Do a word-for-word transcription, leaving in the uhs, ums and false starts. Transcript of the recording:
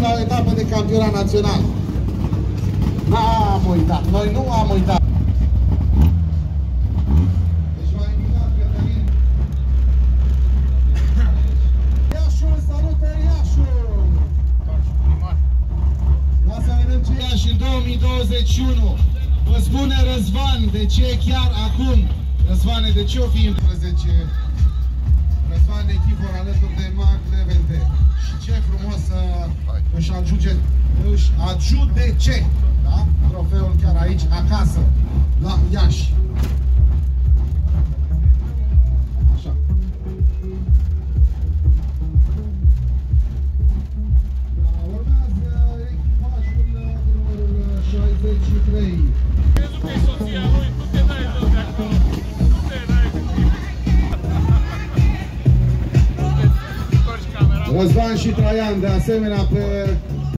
la o etapă de campionat național. N-am uitat, noi nu am uitat. Deci v-a invitat Cătălin. Iașul, salută Iașul! Ia să vedem ce Iași în două mii douăzeci și unu. Vă spune Răzvan de ce chiar acum. Răzvane, de ce o fi în unsprezece? Răzvan echipă alături de Marc Levente. Și ce frumos să își ajunge, își adjudece, da? Trofeul chiar aici, acasă, la Iași. Așa. Urmează echipajul numărul șaizeci și trei. Crezut că e soția lui, tu te dai tot de acolo. Tu te dai de tine. Răzvan și Traian, de asemenea, pe